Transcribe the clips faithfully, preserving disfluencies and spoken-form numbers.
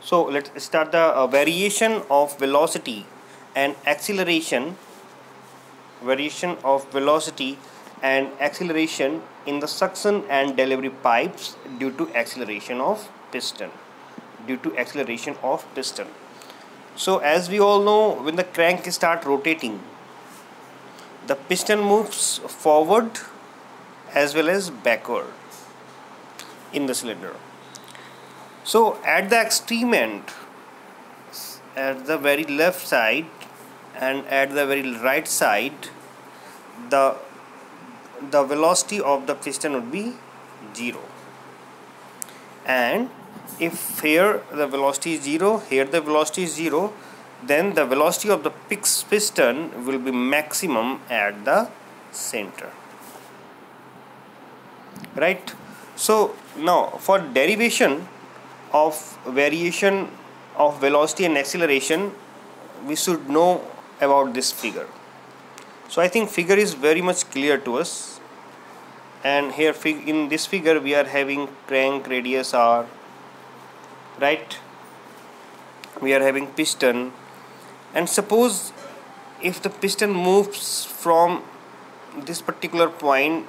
So let's start the uh, variation of velocity and acceleration variation of velocity and acceleration in the suction and delivery pipes due to acceleration of piston due to acceleration of piston. So as we all know, when the crank start rotating, the piston moves forward as well as backward in the cylinder. So at the extreme end, at the very left side and at the very right side, the the velocity of the piston would be zero, and if here the velocity is zero, here the velocity is zero, then the velocity of the piston will be maximum at the center, right? So now for derivation of variation of velocity and acceleration, we should know about this figure. So I think figure is very much clear to us, and here in this figure we are having crank radius r, right? We are having piston, and suppose if the piston moves from this particular point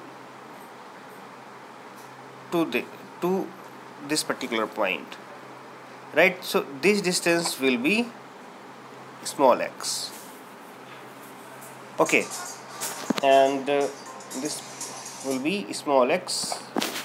to the to this particular point, right? So this distance will be small x, okay, and uh, this will be small x,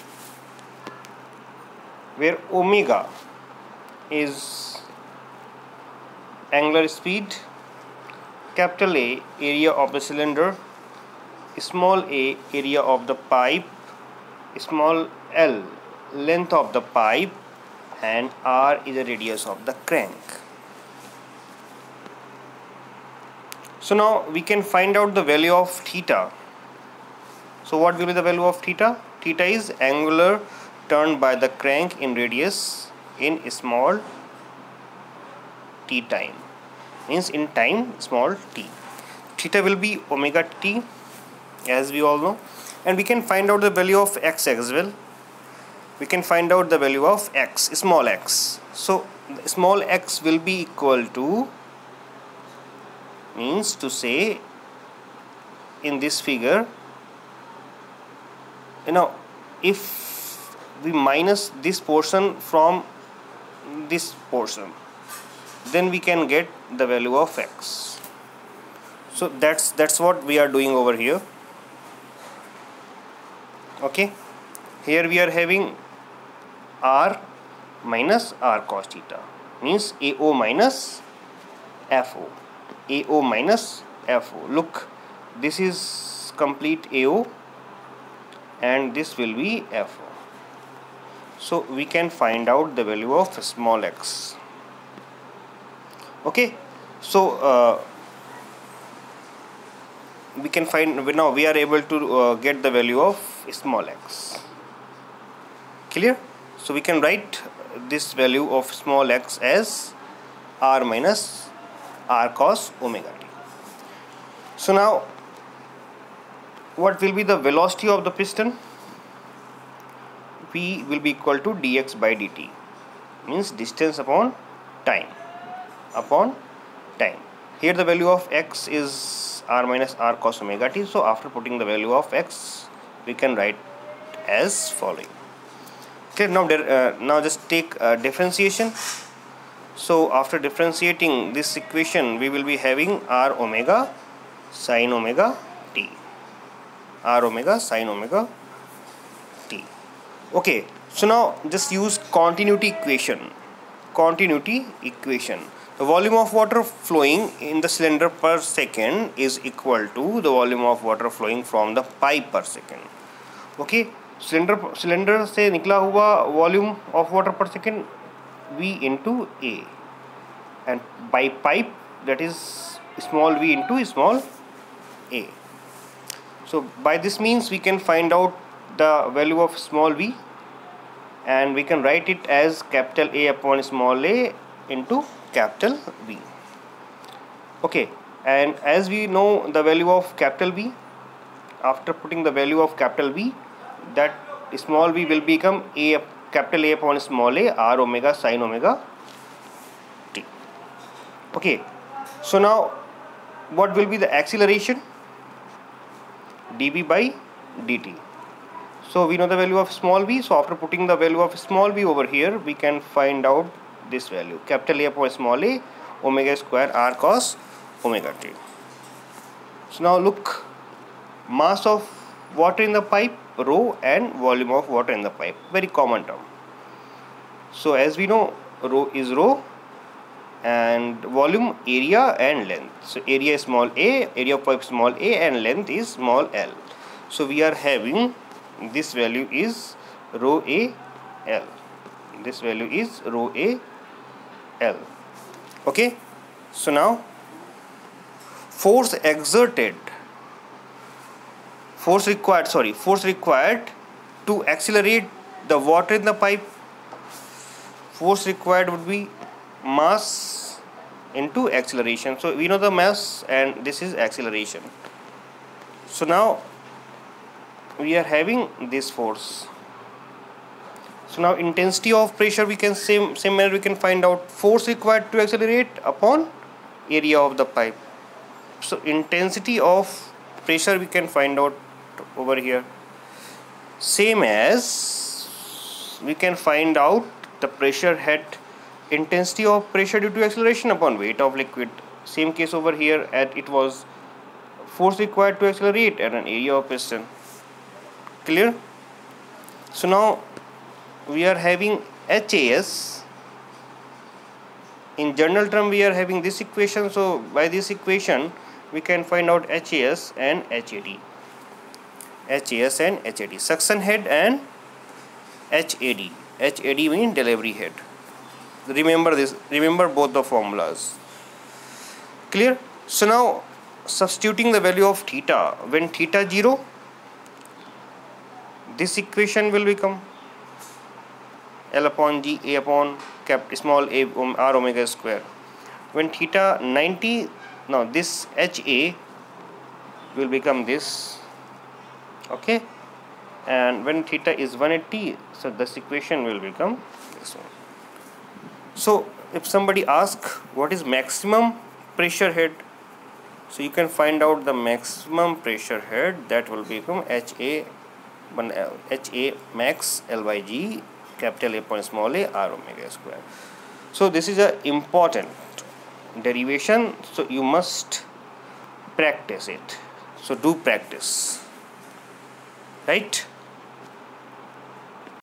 where omega is angular speed, capital A area of the cylinder, small a area of the pipe, small l length of the pipe, and r is the radius of the crank. So now we can find out the value of theta. So what will be the value of theta? Theta is angular turn by the crank in radius in small t time, means in time small t. Theta will be omega t, as we all know, and we can find out the value of x as well. We can find out the value of x, small x. So small x will be equal to, means to say in this figure, you know, if we minus this portion from this portion, then we can get the value of x. So that's that's what we are doing over here, okay. Here we are having r minus r cos theta, means A O minus F O, A O minus F O. Look, this is complete A O and this will be F O. So we can find out the value of small x, okay. So uh, we can find, now we are able to uh, get the value of small x, clear? So we can write this value of small x as r minus r cos omega t. So now what will be the velocity of the piston? V will be equal to dx by dt, means distance upon time upon time. Here the value of x is r minus r cos omega t. So after putting the value of x, we can write as following. Okay, now uh, now just take uh, differentiation. So after differentiating this equation, we will be having r omega sin omega t, r omega sin omega t. Okay, so now just use continuity equation. Continuity equation. The volume of water flowing in the cylinder per second is equal to the volume of water flowing from the pipe per second. Okay, cylinder cylinder से निकला हुआ volume of water per second V into A, and by pipe that is small v into small a. So by this means we can find out the value of small v, and we can write it as capital A upon small a into capital V. Okay, and as we know the value of capital V, after putting the value of capital V, that small v will become a capital A upon small a, r omega sin omega Okay, so now what will be the acceleration? Dv by dt. So we know the value of small v, so after putting the value of small v over here, we can find out this value, capital A upon small a, omega square r cos omega t. So now look, mass of water in the pipe, rho, and volume of water in the pipe, very common term. So as we know, rho is rho, and volume, area, and length. So area is small a, area of pipe small a, and length is small l. So we are having this value is rho a l. This value is rho a l. Okay. So now force exerted, force required, sorry, force required to accelerate the water in the pipe. Force required would be mass into acceleration. So we know the mass and this is acceleration. So now we are having this force. So now intensity of pressure, we can same same manner we can find out force required to accelerate upon area of the pipe. So intensity of pressure we can find out over here, same as we can find out the pressure head, intensity of pressure due to acceleration upon weight of liquid. Same case over here, at it was force required to accelerate at an area of piston. Clear? So now we are having H A S. In general term we are having this equation, so by this equation we can find out H A S and H A D. H A S and H A D, suction head and H A D. H A D means delivery head. Remember this, remember both the formulas. Clear? So now substituting the value of theta, when theta zero, this equation will become L upon G A upon cap small a r omega square. When theta ninety, now this H A will become this. Okay, and when theta is one eighty, so this equation will become this one. So if somebody asks what is maximum pressure head, so you can find out the maximum pressure head, that will become H A one L, H A max L by G capital A upon small a r omega square. So this is a important derivation, so you must practice it. So do practice, right?